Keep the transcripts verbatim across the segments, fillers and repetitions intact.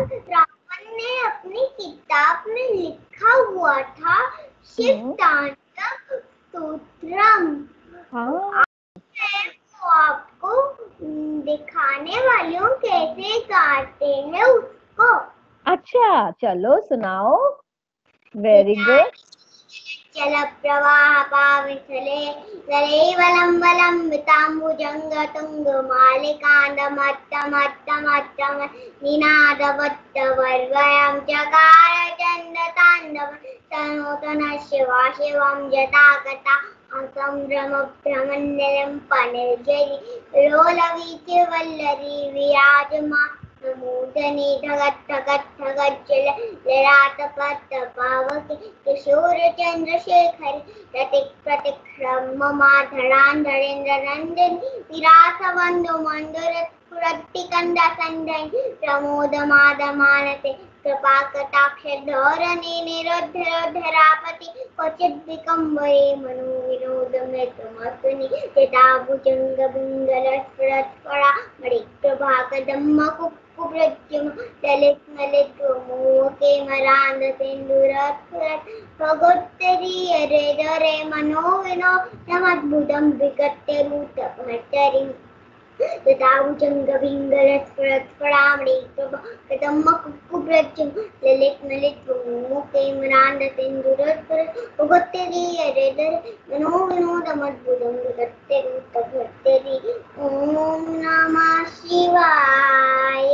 रावण ने अपनी किताब में लिखा हुआ था शिव तांडव स्तोत्रम। हाँ, तो आपको दिखाने वाली हूँ कैसे गाते हैं उसको। अच्छा चलो सुनाओ। Very good. चल प्रवाह पाविथले ललेवलं वलंबिताम्बुजंग तुंग मालिकांडमट्टमट्टमट्टम निनादवट्टवर्वयं चकार चंडतांडव तनोतन शिवा शिवं जटाकटा संभ्रमभ्रमण्डलं पनिर्जरी लोलवीचि वल्लरी विराजमा नमोदनी धगत धगत धगत जल ललाटपट पावक किशोर चंद्रशेखर रतिक प्रतिक ममाधरांधरेन्द्र नंदन विरासवंदो मंदर स्फुरत्तिकंदा संदन प्रमोद मादमानते कृपा कटाक्ष धोरणे निरोधरापति क्वचित विकम्बरे मनो विनोद मृतमस्तुनि जटाभुजंग बिंगल स्फुरत्फला मणि प्रभा कदम्म कुब्रज्यम ललित ललित मोके मरांद सिंदूरस्फुरत् भगोत्तरी रे रे मनो विनो नमद्भुतं विगत्य रूपमटरि जटाभुजंग बिंगल स्फुरत्फलामणि प्रभा कदम्म कुब्रज्यम ललित ललित मोके मरांद सिंदूरस्फुरत् भगोत्तरी रे रे मनो विनो नमद्भुतं विगत्य रूपमटरि। ओम नमः शिवाय।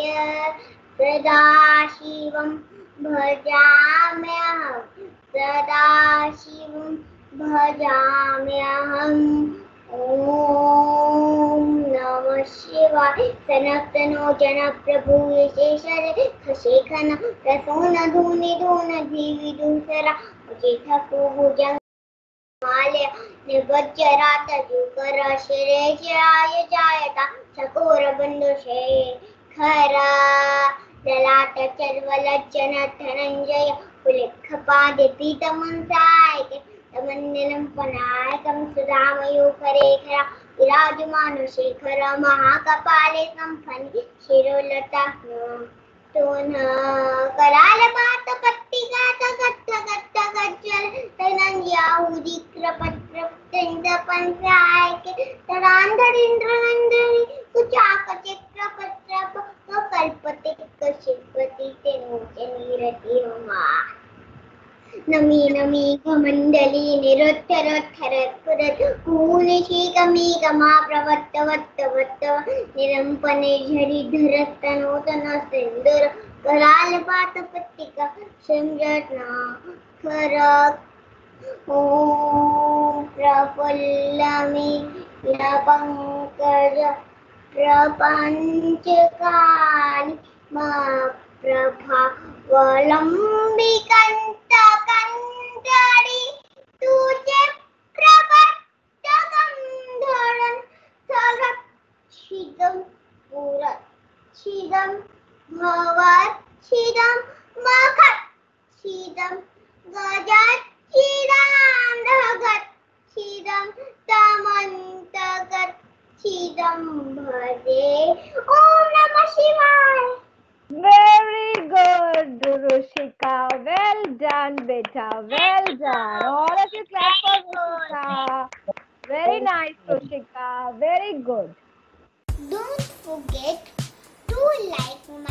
सदाशिवं भजाम्यहं सदाशिवं भजाम्यहम्। ओम नमः शिवाय। सनतनो जन प्रभु शेषर खशेखन प्रसून धूनि धून धीवि दूसरा जेठको भुजंग माल्य निवज्जरात जुकर शिरे जय जायता चकोर बंधु शेखरा ललाट चर्वलज्जन धनंजय पुलिखपादिति तमंसाय तमन्निलं पनायकं सुधामयूखरेखरा विराजमान शेखर महाकपाले संफनि शिरोलता तोन कराल बात पट्टिका तगत तगत तगत जल तनंजाहुदी कृपट कृपट पंचाय के तरांधरिंद्र नंदनी कुचाक चित्रपट त्रप कल्पते कशिपति तेनोचनी रति मा नमी नमी घमंडली निरुद्धर पुरत कूनिशी कमी कमा प्रवत्त वत्त वत्त निरंपने झरी धरत नूतन सिंदूर कराल पात पट्टिका संजना खरक ओम प्रफुल्लमी पंकज प्रपंचकानि मा प्रभा वलंबिकंत कंजरी तुझे प्रपट्टकं धरन सरक छिदम पुरत छिदम भवत छिदम मखत छिदम गजत छिदम धगत छिदम तमंतगत छिदम भजे। ओम नमः शिवाय। Very good, Rushika. Well done, beta. Well done. All of you clap for Rushika. Very nice, Rushika. Very good. Don't forget to like